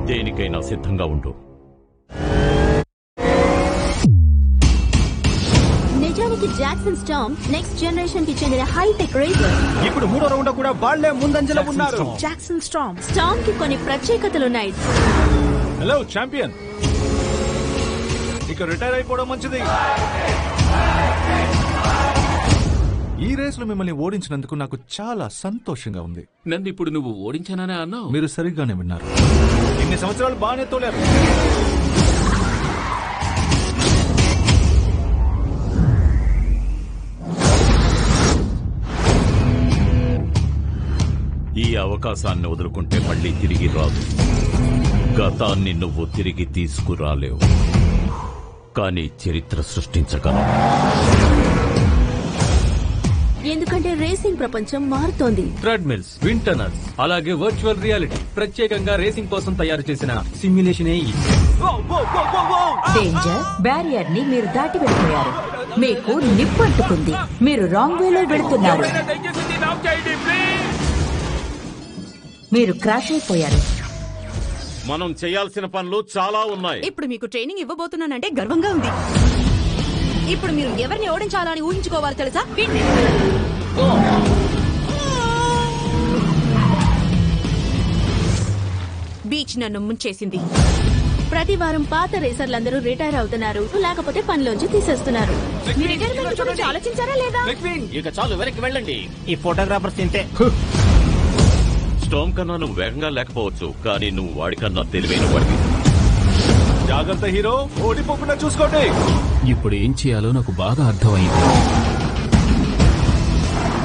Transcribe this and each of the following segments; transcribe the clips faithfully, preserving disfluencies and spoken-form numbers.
దేనికైనా సిద్ధంగా ఉండు. నిజానికి జాక్సన్ స్టార్మ్ నెక్స్ట్ జనరేషన్ కి చెందిన హైటెక్ రేసర్. ఇప్పుడు మూడో రౌండ్ కూడా వాళ్లే ముందంజలో ఉన్నారు. జాక్సన్ స్టార్మ్ స్టార్మ్ కి కొన్ని ప్రత్యేకతలున్నాయి. హలో ఛాంపియన్, ఇక రిటైర్ అయిపోవడం మంచిది. ఈ రేస్ లో మిమ్మల్ని ఓడించినందుకు నాకు చాలా సంతోషంగా ఉంది. నన్ను ఇప్పుడు నువ్వు ఓడించాననే అన్నావు. మీరు సరిగ్గానే విన్నారు. ఇన్ని సంవత్సరాలు బాగానే తోలారు. ఈ అవకాశాన్ని వదులుకుంటే మళ్ళీ తిరిగి రాదు. గతాన్ని నువ్వు తిరిగి తీసుకురాలేవు, కానీ చరిత్ర సృష్టించగలవు. ఎందుకంటే రేసింగ్ ప్రపంచం మారుతోంది. ట్రెడ్మిల్స్, విండ్ టనల్స్, అలాగే వర్చువల్ రియాలిటీ, ప్రత్యేకంగా రేసింగ్ కోసం తయారు చేసిన సిమ్యులేషన్. డేంజర్ బ్యారియర్ ని మీరు దాటి వెళ్ళిపోయారు. మీకు నిప్పంటుకుంది. మీరు రాంగ్ వేలో వెళుతున్నారు. మీరు క్రాష్ అయిపోయారు. మనం చేయాల్సిన పనులు చాలా ఉన్నాయి. ఇప్పుడు మీకు ట్రైనింగ్ ఇవ్వబోతున్నానంటే గర్వంగా ఉంది. ఇప్పుడు మీరు ఎవరిని ఓడించాలని ఊహించుకోవాలి తెలుసా? బీచ్ నన్ను ముంచేసింది. ప్రతి వారం పాత రేసర్లందరూ రిటైర్ అవుతున్నారు, లేకపోతే పనిలోంచి తీసేస్తున్నారు. మీ రిటైర్మెంట్ గురించి ఆలోచించారా లేదా? ఇక చాలు, వెనక్కి వెళ్ళండి. ఈ ఫోటోగ్రాఫర్స్ తింటే స్టార్మ్ కన్నా నువ్వు వేగంగా లేకపోవచ్చు, కానీ నువ్వు వాడికన్నా తెలివైన వాడివి. జాగ్రత్త హీరో, ఓడిపోకుండా చూసుకోండి. ఇప్పుడు ఏం చేయాలో నాకు బాగా అర్థమైంది.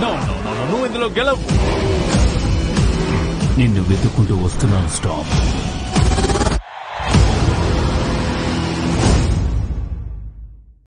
నువ్వు ఇందులో గెలవు. నిన్ను వెతుక్కుంటూ వస్తున్నాను స్టార్మ్.